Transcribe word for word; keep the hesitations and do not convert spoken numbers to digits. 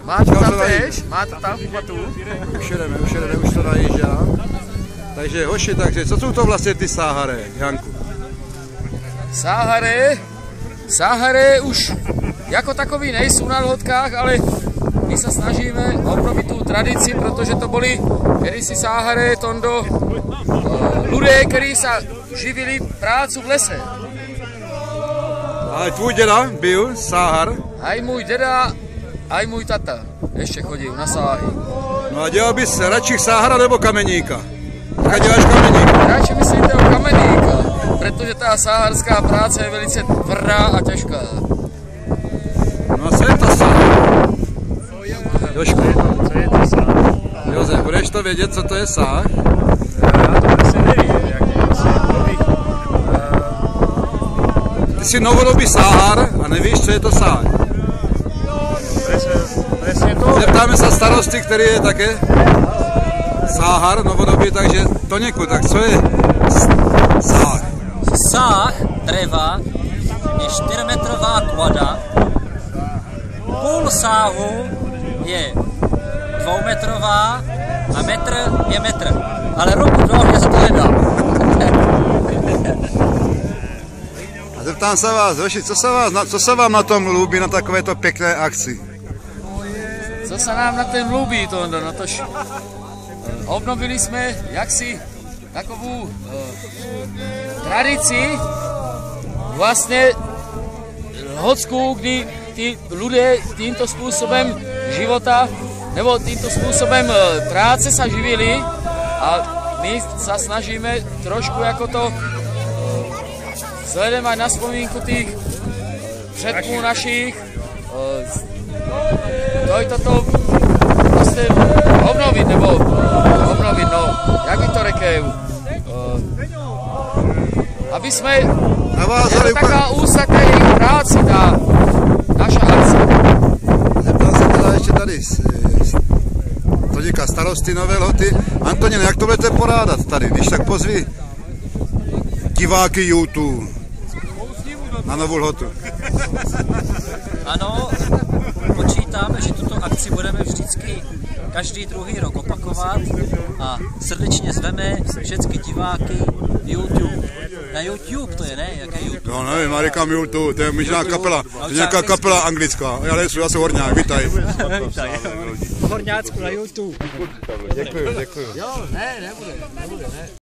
Máte tam tež? Máte tam pamatu? Už jedeme, už jedeme, už to najíždá. Takže hoši, takže co jsou to vlastně ty sáharé, Janku? Sáharé, sáharé už jako takový nejsou na lhodkách, ale my se snažíme obnovit tu tradici, protože to byli kedysi sáharé, tondo, uh, lidé, kteří se živili prácu v lese. Ale tvůj děda byl sáhar? Aj můj děda, aj můj tata ještě chodil na sáhy. No a dělal bys radši sáhara nebo kameníka? Teďka děláš kameníka. Radši myslíte o kameníka, protože ta sáharská práce je velice tvrdá a těžká. No a co je to sáhar? Jožku. Co je to sáh? Josef, budeš to vědět, co to je sáh? Já to přesně nevím, jak asi nový. Ty jsi novodobý sáhar a nevíš, co je to sáh. Přesně to. Zeptáme se starosty, který je také sáhar novodobý, takže to někud, tak co je sáh? Sáh dreva je čtyřmetrová kvada, půl sáhu je dvoumetrová a metr je metr. Ale ruku dlouhě se to nedá. A zeptám se vás, hoši, co se, vás, co se vám na tom líbí, na takovéto pěkné akci? Co se nám na tom líbí, to na tož obnovili jsme jaksi takovou uh, tradici vlastně hodskou, kdy ty lidé tímto způsobem života nebo tímto způsobem uh, práce se živili a my se snažíme trošku jako to uh, vzhledem aj na vzpomínku těch předků našich uh, to je toto vlastně obnovit, nebo obnovit, no, jak by to řekl, uh, aby jsme, je to taková ústata jejich práci, ta naša akce. Zeptal jsem teda ještě tady to říká starosty Nové Lhoty. Antonín, jak to budete porádat tady, když tak pozví diváky YouTube na Novou Lhotu? Ano, počítáme, že tuto akci budeme vždycky každý druhý rok opakovat a srdečně zveme všechny diváky YouTube. Na YouTube to je, ne? Jaké YouTube? No nevím, já říkám YouTube, to je možná kapela, to je nějaká kapela anglická. Já nejsem, já jsem Horňák, vítaj. Vítaj. Horňácku na YouTube. Děkuji, děkuji. Jo, ne, nebude, nebude, ne.